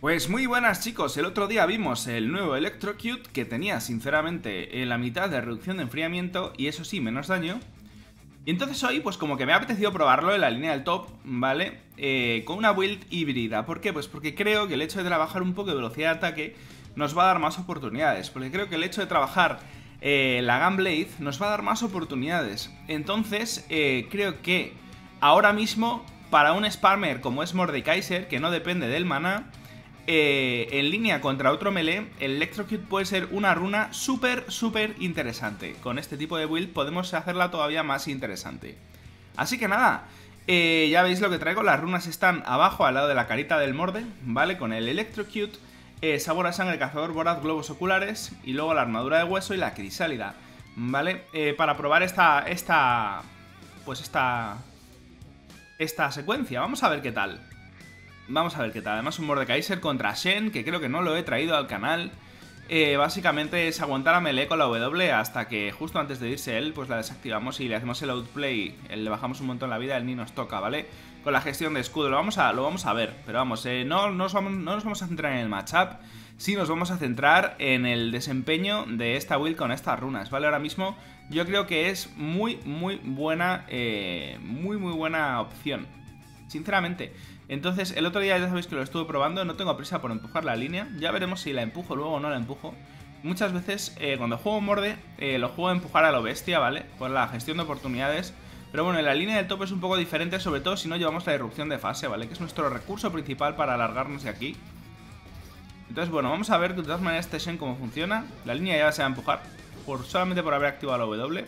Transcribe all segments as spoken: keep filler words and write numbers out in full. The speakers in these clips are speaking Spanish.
Pues muy buenas chicos, el otro día vimos el nuevo Electrocute que tenía sinceramente la mitad de reducción de enfriamiento y eso sí, menos daño. Y entonces hoy pues como que me ha apetecido probarlo en la línea del top, ¿vale? Eh, con una build híbrida. ¿Por qué? Pues porque creo que el hecho de trabajar un poco de velocidad de ataque nos va a dar más oportunidades. Porque creo que el hecho de trabajar eh, la Gunblade nos va a dar más oportunidades. Entonces eh, creo que ahora mismo para un spammer como es Mordekaiser, que no depende del maná, Eh, en línea contra otro melee, el Electrocute puede ser una runa súper, súper interesante. Con este tipo de build podemos hacerla todavía más interesante. Así que nada, eh, ya veis lo que traigo. Las runas están abajo, al lado de la carita del Morde, ¿vale? Con el Electrocute, eh, sabor a sangre, cazador voraz, globos oculares, y luego la armadura de hueso y la crisálida, ¿vale? Eh, para probar esta, esta, pues esta, esta secuencia, vamos a ver qué tal. Vamos a ver qué tal. Además un Mordekaiser contra Shen, que creo que no lo he traído al canal. eh, Básicamente es aguantar a melee con la W hasta que justo antes de irse él, pues la desactivamos y le hacemos el outplay, le bajamos un montón la vida, el ni nos toca, ¿vale? Con la gestión de escudo, lo vamos a, lo vamos a ver. Pero vamos, eh, no, no, nos vamos, no nos vamos a centrar en el matchup, sí nos vamos a centrar en el desempeño de esta build con estas runas, ¿vale? Ahora mismo yo creo que es muy, muy buena, eh, muy, muy buena opción, sinceramente. Entonces, el otro día ya sabéis que lo estuve probando, no tengo prisa por empujar la línea, ya veremos si la empujo luego o no la empujo. Muchas veces, eh, cuando juego Morde, eh, lo juego a empujar a lo bestia, ¿vale? Por la gestión de oportunidades. Pero bueno, en la línea del top es un poco diferente, sobre todo si no llevamos la irrupción de fase, ¿vale? Que es nuestro recurso principal para alargarnos de aquí. Entonces, bueno, vamos a ver de todas maneras este Shen cómo funciona. La línea ya se va a empujar, por, solamente por haber activado la W.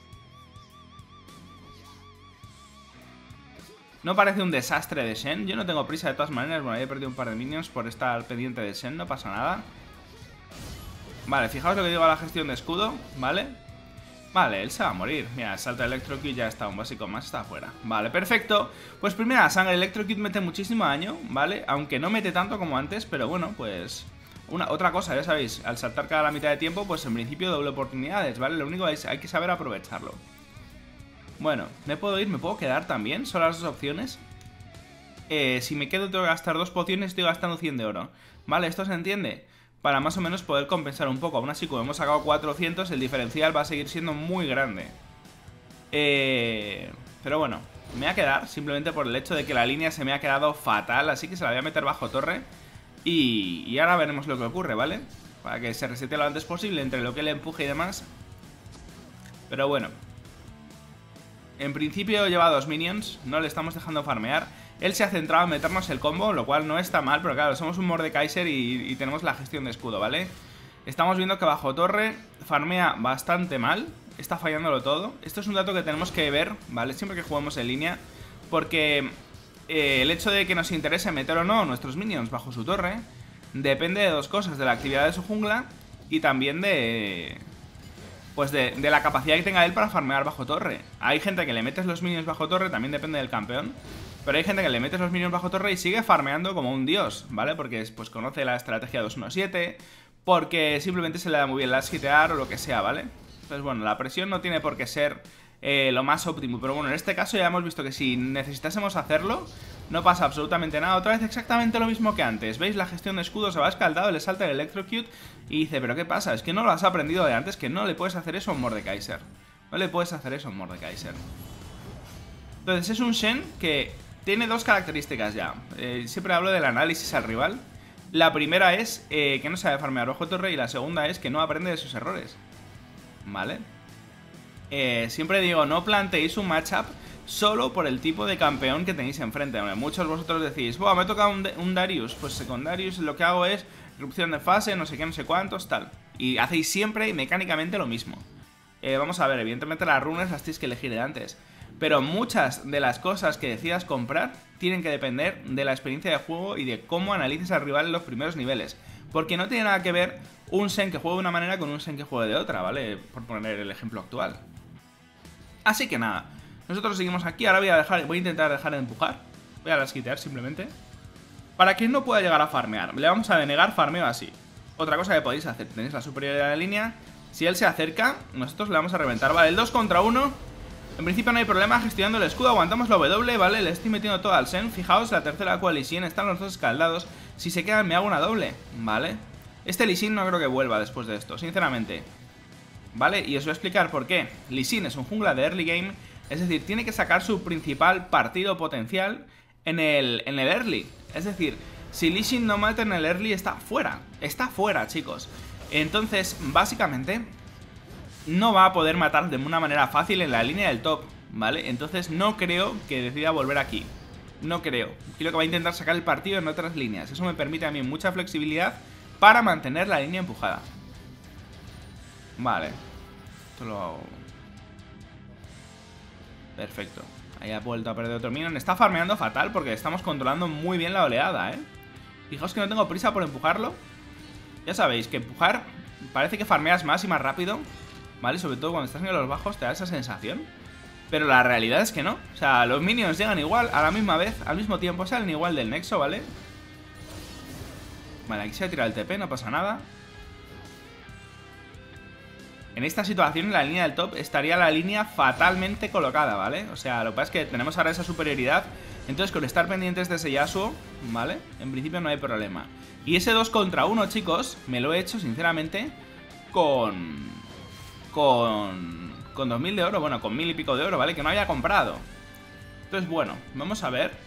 No parece un desastre de Shen, yo no tengo prisa de todas maneras. Bueno, he perdido un par de minions por estar pendiente de Shen, no pasa nada. Vale, fijaos lo que digo a la gestión de escudo, ¿vale? Vale, él se va a morir. Mira, el salto de Electrocute ya está, un básico más está afuera. Vale, perfecto. Pues primera sangre, Electrocute mete muchísimo daño, ¿vale? Aunque no mete tanto como antes, pero bueno, pues... Una, otra cosa, ya sabéis, al saltar cada la mitad de tiempo, pues en principio doble oportunidades, ¿vale? Lo único es hay que saber aprovecharlo. Bueno, me puedo ir, me puedo quedar también, son las dos opciones. eh, Si me quedo tengo que gastar dos pociones, estoy gastando cien de oro. Vale, esto se entiende, para más o menos poder compensar un poco. Aún así, como hemos sacado cuatrocientos, el diferencial va a seguir siendo muy grande. eh, Pero bueno, me voy a quedar simplemente por el hecho de que la línea se me ha quedado fatal. Así que se la voy a meter bajo torre. Y, y ahora veremos lo que ocurre, ¿vale? Para que se resete lo antes posible entre lo que le empuje y demás. Pero bueno, en principio lleva dos minions, no le estamos dejando farmear. Él se ha centrado en meternos el combo, lo cual no está mal, pero claro, somos un Mordekaiser y, y tenemos la gestión de escudo, ¿vale? Estamos viendo que bajo torre farmea bastante mal, está fallándolo todo. Esto es un dato que tenemos que ver, ¿vale? Siempre que juguemos en línea, porque eh, el hecho de que nos interese meter o no nuestros minions bajo su torre depende de dos cosas, de la actividad de su jungla y también de... Pues de, de la capacidad que tenga él para farmear bajo torre. Hay gente que le metes los minions bajo torre, también depende del campeón. Pero hay gente que le metes los minions bajo torre y sigue farmeando como un dios, ¿vale? Porque pues conoce la estrategia dos uno siete, porque simplemente se le da muy bien la hitear o lo que sea, ¿vale? Entonces bueno, la presión no tiene por qué ser eh, lo más óptimo. Pero bueno, en este caso ya hemos visto que si necesitásemos hacerlo, no pasa absolutamente nada. Otra vez exactamente lo mismo que antes. ¿Veis? La gestión de escudo se va escaldado, le salta el Electrocute y dice, ¿pero qué pasa? Es que no lo has aprendido de antes, que no le puedes hacer eso a un Mordekaiser. No le puedes hacer eso a un Mordekaiser. Entonces es un Shen que tiene dos características ya. Eh, siempre hablo del análisis al rival. La primera es eh, que no sabe farmear bajo torre y la segunda es que no aprende de sus errores. ¿Vale? Eh, siempre digo, no planteéis un matchup solo por el tipo de campeón que tenéis enfrente. Muchos de vosotros decís, Buah, me ha tocado un, un Darius. Pues con Darius lo que hago es irrupción de fase, no sé qué, no sé cuántos, tal. Y hacéis siempre y mecánicamente lo mismo. eh, Vamos a ver, evidentemente las runas las tenéis que elegir de antes, pero muchas de las cosas que decidas comprar tienen que depender de la experiencia de juego y de cómo analices al rival en los primeros niveles. Porque no tiene nada que ver un Shen que juegue de una manera con un Shen que juegue de otra, ¿vale? Por poner el ejemplo actual. Así que nada, nosotros seguimos aquí. Ahora voy a dejar, voy a intentar dejar de empujar. Voy a lasquitear simplemente, para que no pueda llegar a farmear. Le vamos a denegar farmeo así. Otra cosa que podéis hacer, tenéis la superioridad de la línea. Si él se acerca, nosotros le vamos a reventar. Vale, el dos contra uno. En principio no hay problema gestionando el escudo. Aguantamos la W, ¿vale? Le estoy metiendo todo al Sen. Fijaos, la tercera Aqua Lee Sin. Están los dos escaldados. Si se quedan me hago una doble, ¿vale? Este Lee Sin no creo que vuelva después de esto, sinceramente, ¿vale? Y os voy a explicar por qué. Lee Sin es un jungla de early game. Es decir, tiene que sacar su principal partido potencial en el, en el early. Es decir, si Lee Sin no mata en el early, está fuera. Está fuera, chicos. Entonces, básicamente, no va a poder matar de una manera fácil en la línea del top, ¿vale? Entonces no creo que decida volver aquí. No creo. Creo que va a intentar sacar el partido en otras líneas. Eso me permite a mí mucha flexibilidad para mantener la línea empujada. Vale. Esto lo hago. Perfecto. Ahí ha vuelto a perder otro minion. Está farmeando fatal porque estamos controlando muy bien la oleada, ¿eh? Fijaos que no tengo prisa por empujarlo. Ya sabéis que empujar parece que farmeas más y más rápido, ¿vale? Sobre todo cuando estás en los bajos te da esa sensación. Pero la realidad es que no. O sea, los minions llegan igual, a la misma vez, al mismo tiempo, salen igual del nexo, ¿vale? Vale, aquí se ha tirado el T P, no pasa nada. En esta situación, en la línea del top, estaría la línea fatalmente colocada, ¿vale? O sea, lo que pasa es que tenemos ahora esa superioridad. Entonces, con estar pendientes de ese Yasuo, ¿vale? En principio no hay problema. Y ese dos contra uno, chicos, me lo he hecho, sinceramente, con... Con... Con dos mil de oro, bueno, con mil y pico de oro, ¿vale? Que no había comprado. Entonces, bueno, vamos a ver.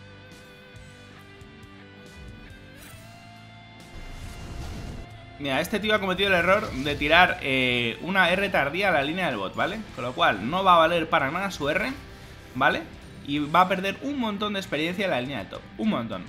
Mira, este tío ha cometido el error de tirar eh, una R tardía a la línea del bot, ¿vale? Con lo cual no va a valer para nada su R, ¿vale? Y va a perder un montón de experiencia en la línea del top. Un montón.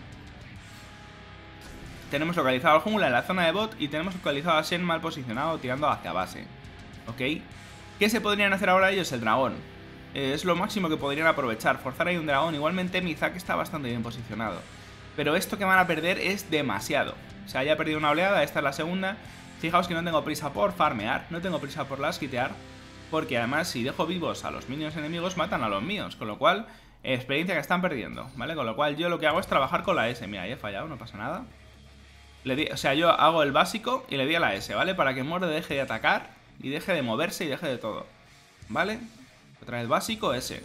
Tenemos localizado al jungla en la zona de bot y tenemos localizado a Shen mal posicionado tirando hacia base. ¿Ok? ¿Qué se podrían hacer ahora ellos? El dragón. Eh, es lo máximo que podrían aprovechar. Forzar ahí un dragón. Igualmente Mizak está bastante bien posicionado. Pero esto que van a perder es demasiado. O sea, ya he perdido una oleada, esta es la segunda. Fijaos que no tengo prisa por farmear, no tengo prisa por lasquitear, porque además si dejo vivos a los minions enemigos matan a los míos, con lo cual, experiencia que están perdiendo, ¿vale? Con lo cual yo lo que hago es trabajar con la S. Mira, ahí he fallado, no pasa nada. Le di, o sea, yo hago el básico y le di a la S, ¿vale? Para que Morde deje de atacar y deje de moverse y deje de todo, ¿vale? Otra vez básico, S.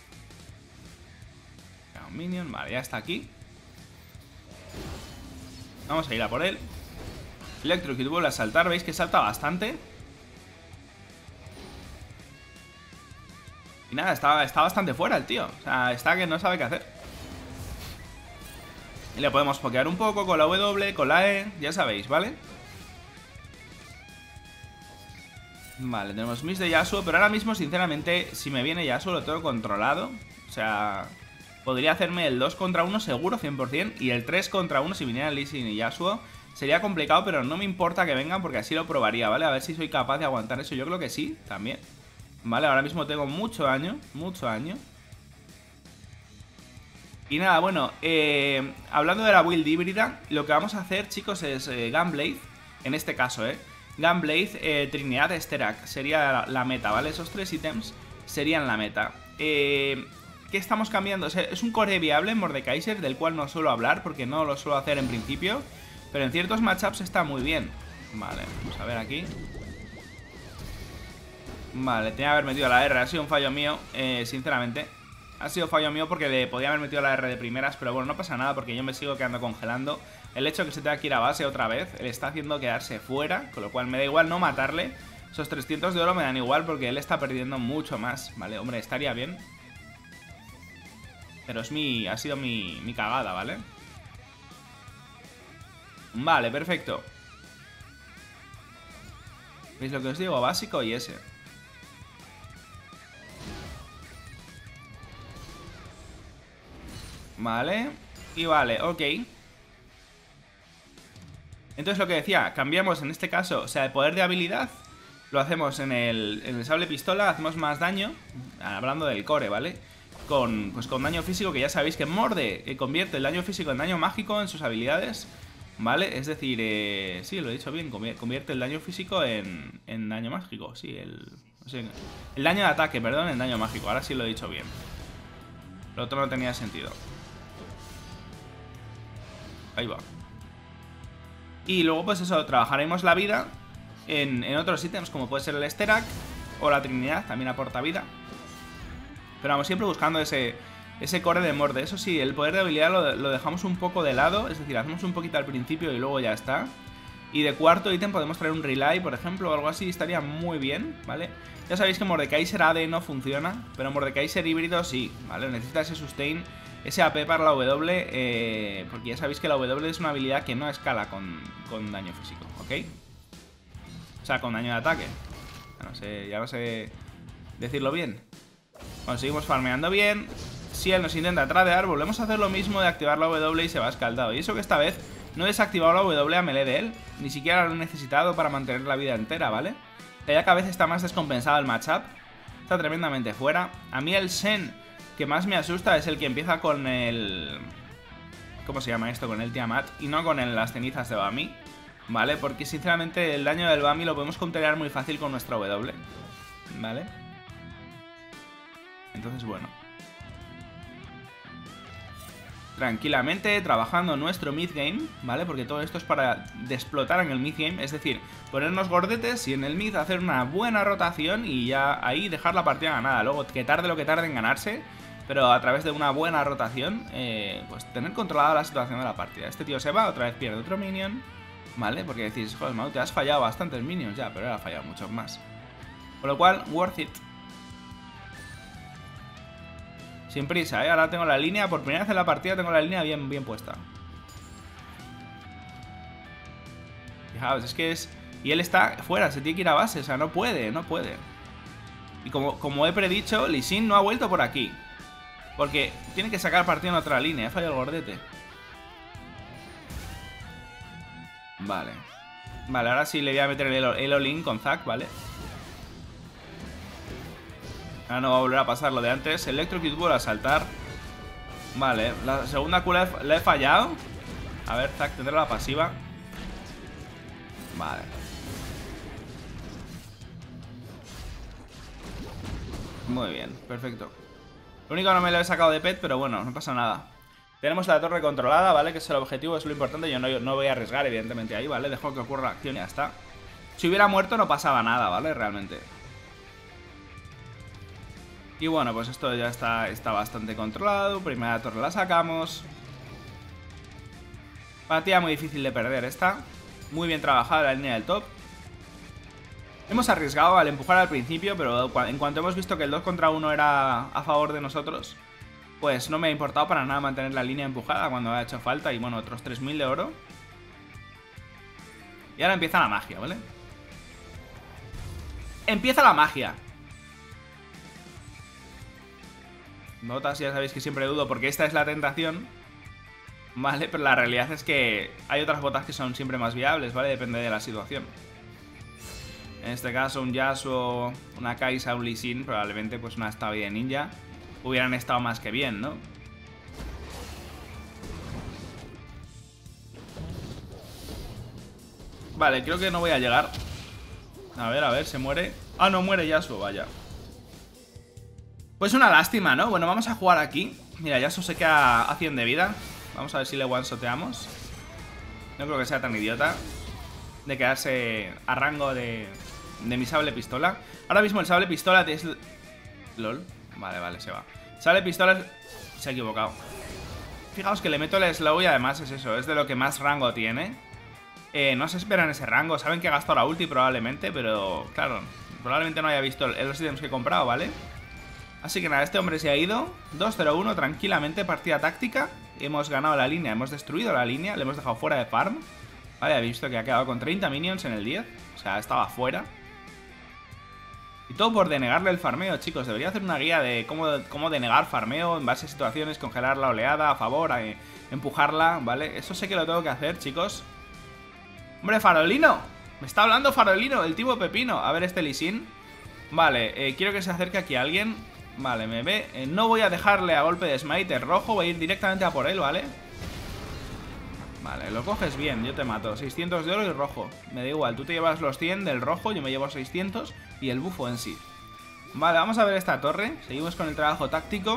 Un minion, vale, ya está aquí. Vamos a ir a por él. Electrocute vuelve a saltar, veis que salta bastante. Y nada, está, está bastante fuera el tío. O sea, está que no sabe qué hacer. Y le podemos pokear un poco con la W, con la E, ya sabéis, ¿vale? Vale, tenemos miss de Yasuo, pero ahora mismo, sinceramente, si me viene Yasuo lo tengo controlado. O sea, podría hacerme el dos contra uno seguro, cien por cien. Y el tres contra uno si viniera Lee Sin y Yasuo. Sería complicado, pero no me importa que vengan porque así lo probaría, ¿vale? A ver si soy capaz de aguantar eso. Yo creo que sí, también. Vale, ahora mismo tengo mucho daño, mucho daño. Y nada, bueno, eh, hablando de la build híbrida, lo que vamos a hacer, chicos, es eh, Gunblade. En este caso, ¿eh? Gunblade, eh, Trinidad, Sterak. Sería la, la meta, ¿vale? Esos tres ítems serían la meta. Eh... ¿Qué estamos cambiando? O sea, es un core viable en Mordekaiser, del cual no suelo hablar porque no lo suelo hacer en principio, pero en ciertos matchups está muy bien. Vale, vamos a ver aquí. Vale, tenía que haber metido la R, ha sido un fallo mío, eh, sinceramente. Ha sido fallo mío porque le podía haber metido la R de primeras, pero bueno, no pasa nada porque yo me sigo quedando congelando. El hecho de que se tenga que ir a base otra vez, le está haciendo quedarse fuera, con lo cual me da igual no matarle. Esos trescientos de oro me dan igual porque él está perdiendo mucho más, ¿vale? Hombre, estaría bien. Pero es mi... ha sido mi, mi cagada, ¿vale? Vale, perfecto. ¿Veis lo que os digo? Básico y ese. Vale. Y vale, ok. Entonces lo que decía, cambiamos en este caso, o sea, el poder de habilidad lo hacemos en el, en el sable pistola, hacemos más daño. Hablando del core, ¿vale? Con, pues con daño físico, que ya sabéis que Morde eh, convierte el daño físico en daño mágico en sus habilidades, ¿vale? Es decir, eh, sí, lo he dicho bien, convierte el daño físico en, en daño mágico, sí, el, o sea, el daño de ataque, perdón, en daño mágico, ahora sí lo he dicho bien. Lo otro no tenía sentido. Ahí va. Y luego pues eso, trabajaremos la vida en, en otros ítems como puede ser el Sterak o la Trinidad, también aporta vida. Pero vamos, siempre buscando ese, ese core de morde. Eso sí, el poder de habilidad lo, lo dejamos un poco de lado. Es decir, hacemos un poquito al principio y luego ya está. Y de cuarto ítem podemos traer un Relay, por ejemplo, o algo así. Estaría muy bien, ¿vale? Ya sabéis que Mordekaiser A D no funciona, pero Mordekaiser híbrido sí, ¿vale? Necesita ese sustain, ese A P para la W, eh, porque ya sabéis que la W es una habilidad que no escala con, con daño físico, ¿ok? O sea, con daño de ataque. Ya no sé, ya no sé decirlo bien. Bueno, seguimos farmeando bien. Si él nos intenta tradear, volvemos a hacer lo mismo de activar la W y se va escaldado. Y eso que esta vez no he desactivado la W a melee de él. Ni siquiera lo he necesitado para mantener la vida entera, ¿vale? Ya que a veces está más descompensado el matchup. Está tremendamente fuera. A mí el Shen que más me asusta es el que empieza con el... ¿Cómo se llama esto? Con el Tiamat. Y no con el, las cenizas de Bami, ¿vale? Porque sinceramente el daño del Bami lo podemos counterear muy fácil con nuestra W, ¿vale? Entonces, bueno, tranquilamente trabajando nuestro mid-game, ¿vale? Porque todo esto es para explotar en el mid-game. Es decir, ponernos gordetes y en el mid hacer una buena rotación y ya ahí dejar la partida ganada. Luego, que tarde lo que tarde en ganarse, pero a través de una buena rotación, eh, pues tener controlada la situación de la partida. Este tío se va, otra vez pierde otro minion, ¿vale? Porque decís, joder, Mau, te has fallado bastantes minions ya, pero él ha fallado muchos más. Con lo cual, worth it. Sin prisa, ¿eh? Ahora tengo la línea, por primera vez en la partida tengo la línea bien, bien puesta. Fijaos, es que es... Y él está fuera, se tiene que ir a base, o sea, no puede, no puede. Y como, como he predicho, Lee Sin no ha vuelto por aquí. Porque tiene que sacar partido en otra línea, he fallado el gordete. Vale. Vale, ahora sí le voy a meter el, el all-in con Zac, ¿vale? Ahora no va a volver a pasar lo de antes. Electrocute Ball a saltar. Vale, la segunda Q la he, la he fallado. A ver, Zac tendrá la pasiva. Vale. Muy bien, perfecto. Lo único que no me lo he sacado de pet, pero bueno, no pasa nada. Tenemos la torre controlada, ¿vale? Que es el objetivo, es lo importante. Yo no, yo no voy a arriesgar, evidentemente, ahí, ¿vale? Dejo que ocurra la acción y ya está. Si hubiera muerto no pasaba nada, ¿vale? Realmente. Y bueno, pues esto ya está, está bastante controlado. Primera torre la sacamos. Partida muy difícil de perder esta. Muy bien trabajada la línea del top. Hemos arriesgado al empujar al principio, pero en cuanto hemos visto que el dos contra uno era a favor de nosotros, pues no me ha importado para nada mantener la línea empujada cuando ha hecho falta. Y bueno, otros tres mil de oro. Y ahora empieza la magia, ¿vale? Empieza la magia. Notas, ya sabéis que siempre dudo porque esta es la tentación, ¿vale? Pero la realidad es que hay otras botas que son siempre más viables, ¿vale? Depende de la situación. En este caso un Yasuo, una Kai'Sa, un Lee Sin, probablemente pues una Stabi de ninja hubieran estado más que bien, ¿no? Vale, creo que no voy a llegar. A ver, a ver, se muere. Ah, no muere Yasuo, vaya. Pues una lástima, ¿no? Bueno, vamos a jugar aquí. Mira, Yasuo se queda a cien de vida. Vamos a ver si le one-shoteamos. No creo que sea tan idiota de quedarse a rango de, de mi sable pistola. Ahora mismo el sable pistola es... LOL. Vale, vale, se va. Sable pistola es... Se ha equivocado. Fijaos que le meto el slow y además es eso, es de lo que más rango tiene. Eh, no se esperan ese rango. Saben que he gastado la ulti probablemente, pero claro, probablemente no haya visto los ítems que he comprado, ¿vale? Así que nada, este hombre se ha ido. Dos cero uno tranquilamente, partida táctica. Hemos ganado la línea, hemos destruido la línea. Le hemos dejado fuera de farm. Vale, he visto que ha quedado con treinta minions en el diez. O sea, estaba fuera. Y todo por denegarle el farmeo, chicos. Debería hacer una guía de cómo, cómo denegar farmeo en base a situaciones, congelar la oleada a favor, a, eh, empujarla, ¿vale? Eso sé que lo tengo que hacer, chicos. ¡Hombre, Farolino! Me está hablando Farolino, el tipo Pepino. A ver este Lee Sin. Vale, eh, quiero que se acerque aquí alguien. Vale, me ve. Eh, no voy a dejarle a golpe de smite el rojo. Voy a ir directamente a por él, ¿vale? Vale, lo coges bien, yo te mato. seiscientos de oro y rojo. Me da igual, tú te llevas los cien del rojo, yo me llevo seiscientos y el bufo en sí. Vale, vamos a ver esta torre. Seguimos con el trabajo táctico.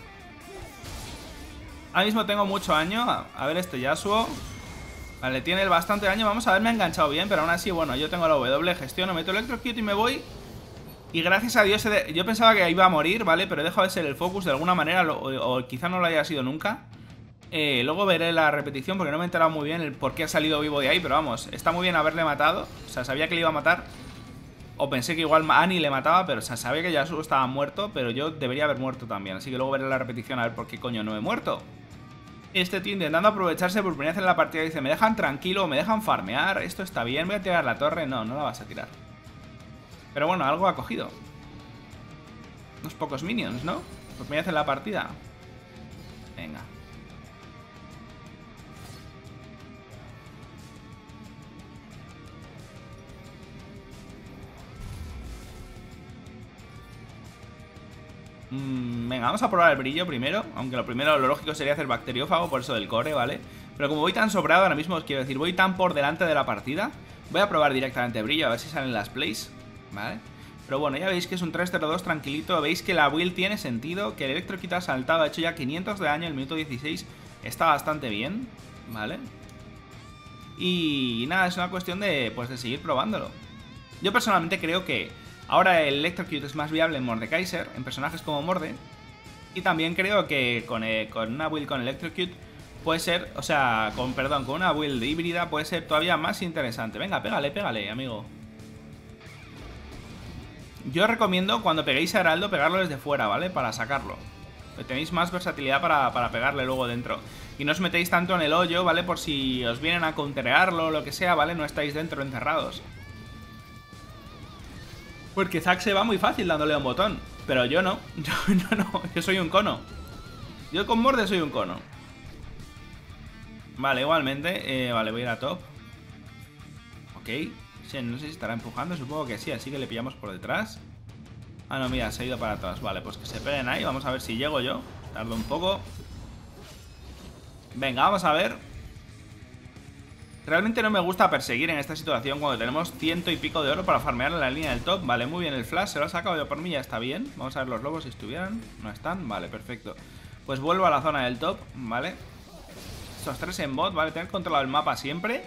Ahora mismo tengo mucho daño. A ver este Yasuo. Vale, tiene bastante daño. Vamos a ver, me ha enganchado bien, pero aún así, bueno, yo tengo la W, gestiono, meto Electrocute y me voy. Y gracias a Dios, he de... yo pensaba que iba a morir, ¿vale? Pero he dejado de ser el focus de alguna manera, lo... o quizá no lo haya sido nunca. Eh, luego veré la repetición porque no me he enterado muy bien el por qué ha salido vivo de ahí. Pero vamos, está muy bien haberle matado. O sea, sabía que le iba a matar. O pensé que igual Annie le mataba, pero o sea, sabía que Yasuo estaba muerto. Pero yo debería haber muerto también. Así que luego veré la repetición a ver por qué coño no he muerto. Este tío intentando aprovecharse por primera vez en la partida. Dice, me dejan tranquilo, me dejan farmear. Esto está bien, voy a tirar la torre. No, no la vas a tirar. Pero bueno, algo ha cogido. Unos pocos minions, ¿no? Por primera vez en la partida. Venga. Venga, vamos a probar el brillo primero. Aunque lo primero, lo lógico sería hacer bacteriófago, por eso del core, ¿vale? Pero como voy tan sobrado ahora mismo, os quiero decir, voy tan por delante de la partida, voy a probar directamente brillo, a ver si salen las plays, ¿vale? Pero bueno, ya veis que es un tres cero dos tranquilito. Veis que la build tiene sentido, que el Electrocute ha saltado, ha hecho ya quinientos de daño, el minuto dieciséis está bastante bien, ¿vale? Y nada, es una cuestión de, pues, de seguir probándolo. Yo personalmente creo que ahora el Electrocute es más viable en Mordekaiser, en personajes como Morde. Y también creo que con, eh, con una build con Electrocute puede ser, o sea, con, perdón, con una build híbrida puede ser todavía más interesante. Venga, pégale, pégale, amigo. Yo recomiendo cuando peguéis a Heraldo pegarlo desde fuera, ¿vale? Para sacarlo. Tenéis más versatilidad para, para pegarle luego dentro. Y no os metéis tanto en el hoyo, ¿vale? Por si os vienen a counterearlo o lo que sea, ¿vale? No estáis dentro encerrados. Porque Zac se va muy fácil dándole a un botón. Pero yo no, yo no, no, yo soy un cono. Yo con Morde soy un cono. Vale, igualmente, eh, vale, voy a ir a top. Ok, sí, no sé si estará empujando, supongo que sí, así que le pillamos por detrás. Ah, no, mira, se ha ido para atrás. Vale, pues que se peguen ahí, vamos a ver si llego yo. Tardo un poco. Venga, vamos a ver. Realmente no me gusta perseguir en esta situación cuando tenemos ciento y pico de oro para farmear en la línea del top. Vale, muy bien el flash, se lo ha sacado yo por mí, ya está bien. Vamos a ver los lobos si estuvieran. No están, vale, perfecto. Pues vuelvo a la zona del top, vale. Estos tres en bot, vale, tener controlado el mapa siempre.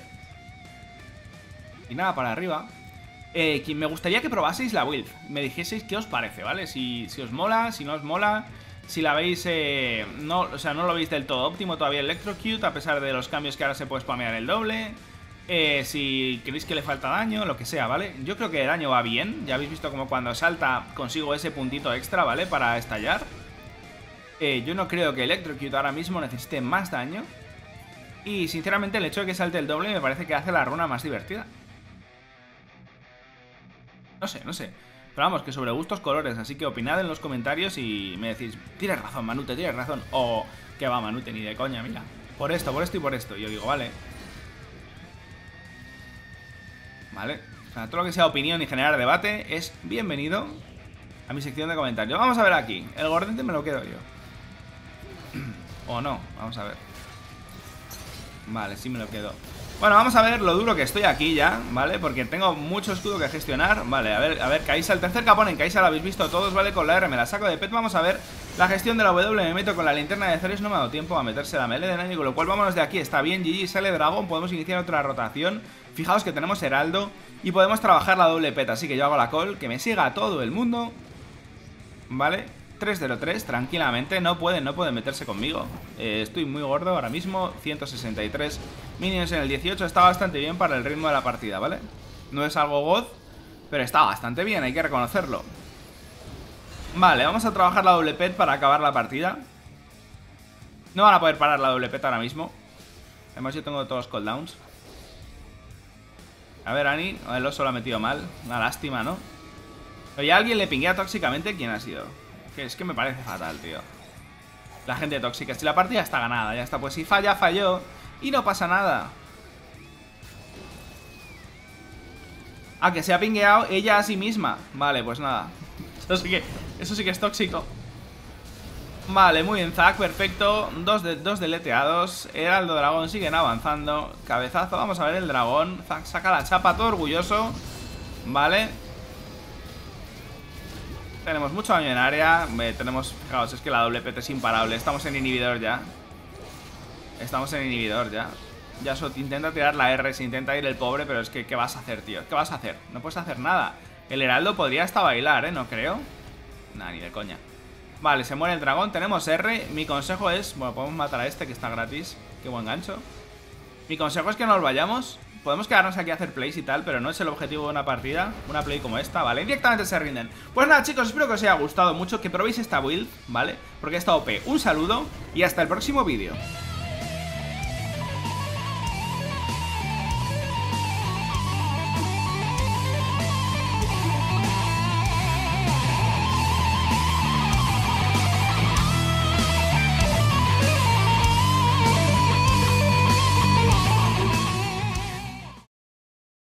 Y nada, para arriba. eh, Me gustaría que probaseis la build. Me dijeseis qué os parece, ¿vale? Si, si os mola, si no os mola. Si la veis, eh, no, o sea, no lo veis del todo óptimo todavía el Electrocute, a pesar de los cambios que ahora se puede spamear el doble. Eh, si creéis que le falta daño, lo que sea, ¿vale? Yo creo que el daño va bien. Ya habéis visto como cuando salta consigo ese puntito extra, ¿vale? Para estallar. Eh, yo no creo que Electrocute ahora mismo necesite más daño. Y sinceramente el hecho de que salte el doble me parece que hace la runa más divertida. No sé, no sé. Pero vamos, que sobre gustos colores, así que opinad en los comentarios y me decís, tienes razón, Manute, tienes razón. O, que va, Manute, ni de coña, mira. Por esto, por esto y por esto. Y yo digo, vale. Vale. O sea, todo lo que sea opinión y generar debate es bienvenido a mi sección de comentarios. Vamos a ver aquí. El gordete me lo quedo yo. O no, vamos a ver. Vale, sí me lo quedo. Bueno, vamos a ver lo duro que estoy aquí ya, ¿vale? Porque tengo mucho escudo que gestionar. Vale, a ver, a ver, Kaisa, el tercer capón en Kaisa lo habéis visto todos, ¿vale? Con la R me la saco de pet, vamos a ver la gestión de la W, me meto con la linterna de Ceres, no me ha dado tiempo a meterse la melee de nadie, con lo cual vámonos de aquí, está bien, G G, sale dragón, podemos iniciar otra rotación. Fijaos que tenemos heraldo y podemos trabajar la doble pet, así que yo hago la call, que me siga todo el mundo, ¿vale? tres cero tres, tranquilamente, no pueden, no pueden meterse conmigo. eh, Estoy muy gordo ahora mismo, ciento sesenta y tres minions en el dieciocho, está bastante bien para el ritmo de la partida, ¿vale? No es algo god, pero está bastante bien, hay que reconocerlo. Vale, vamos a trabajar la doble pet para acabar la partida. No van a poder parar la doble pet ahora mismo. Además yo tengo todos los cooldowns. A ver, Annie, el oso lo ha metido mal, una lástima, ¿no? Pero ya alguien le pinguea tóxicamente, ¿quién ha sido? Que es que me parece fatal, tío. La gente tóxica. Si la partida está ganada, ya está. Pues si falla, falló. Y no pasa nada. Ah, que se ha pingueado ella a sí misma. Vale, pues nada. Eso sí que, eso sí que es tóxico. Vale, muy bien, Zac, perfecto. Dos, de, dos deleteados. Heraldo dragón siguen avanzando. Cabezazo, vamos a ver el dragón. Zac saca la chapa, todo orgulloso. Vale. Tenemos mucho daño en área. eh, Tenemos, fijaos, es que la doble pet es imparable. Estamos en inhibidor ya. Estamos en inhibidor ya. Yasuo intenta tirar la R, se intenta ir el pobre, pero es que ¿qué vas a hacer, tío? ¿Qué vas a hacer? No puedes hacer nada. El heraldo podría hasta bailar, ¿eh? No creo. Nah, ni de coña. Vale, se muere el dragón, tenemos R. Mi consejo es... Bueno, podemos matar a este que está gratis. Qué buen gancho. Mi consejo es que nos vayamos. Podemos quedarnos aquí a hacer plays y tal, pero no es el objetivo de una partida. Una play como esta, ¿vale? Directamente se rinden. Pues nada, chicos, espero que os haya gustado mucho, que probéis esta build, ¿vale? Porque está O P. Un saludo y hasta el próximo vídeo.